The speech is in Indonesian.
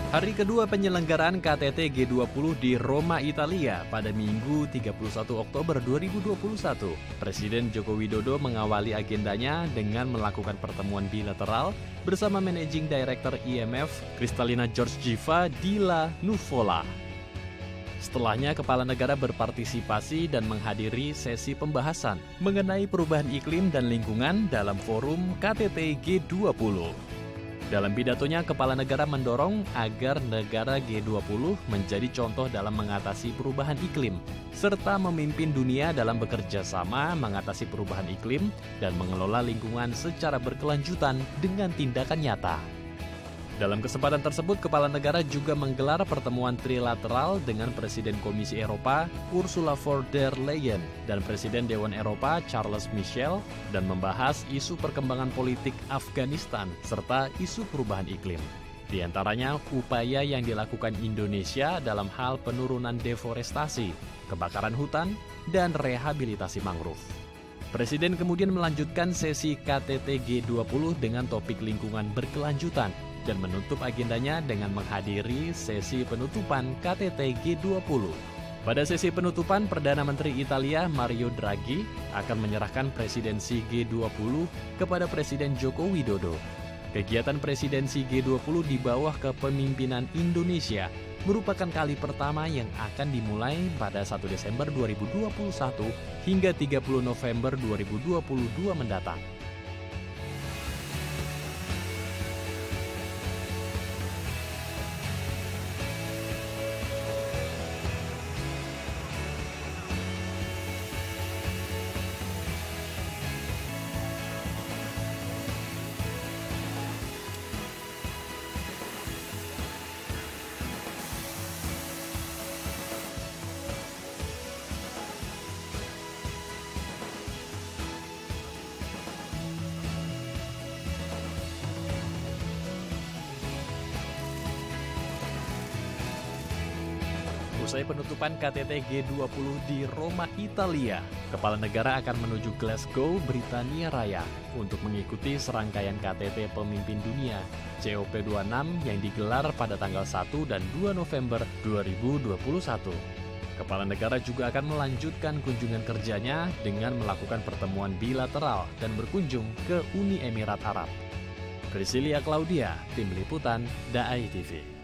Hari kedua penyelenggaraan KTT G20 di Roma, Italia pada Minggu 31 Oktober 2021. Presiden Joko Widodo mengawali agendanya dengan melakukan pertemuan bilateral bersama Managing Director IMF, Kristalina Georgieva di La Nuvola. Setelahnya, kepala negara berpartisipasi dan menghadiri sesi pembahasan mengenai perubahan iklim dan lingkungan dalam forum KTT G20. Dalam pidatonya, kepala negara mendorong agar negara G20 menjadi contoh dalam mengatasi perubahan iklim, serta memimpin dunia dalam bekerja sama mengatasi perubahan iklim dan mengelola lingkungan secara berkelanjutan dengan tindakan nyata. Dalam kesempatan tersebut, kepala negara juga menggelar pertemuan trilateral dengan Presiden Komisi Eropa Ursula von der Leyen dan Presiden Dewan Eropa Charles Michel dan membahas isu perkembangan politik Afghanistan serta isu perubahan iklim. Di antaranya, upaya yang dilakukan Indonesia dalam hal penurunan deforestasi, kebakaran hutan, dan rehabilitasi mangrove. Presiden kemudian melanjutkan sesi KTT G20 dengan topik lingkungan berkelanjutan dan menutup agendanya dengan menghadiri sesi penutupan KTT G20. Pada sesi penutupan, Perdana Menteri Italia Mario Draghi akan menyerahkan presidensi G20 kepada Presiden Joko Widodo. Kegiatan presidensi G20 di bawah kepemimpinan Indonesia merupakan kali pertama yang akan dimulai pada 1 Desember 2021 hingga 30 November 2022 mendatang. Usai penutupan KTT G20 di Roma, Italia, kepala negara akan menuju Glasgow, Britania Raya untuk mengikuti serangkaian KTT Pemimpin Dunia COP26 yang digelar pada tanggal 1 dan 2 November 2021. Kepala negara juga akan melanjutkan kunjungan kerjanya dengan melakukan pertemuan bilateral dan berkunjung ke Uni Emirat Arab. Priscilia Claudia, Tim Liputan, DAI TV.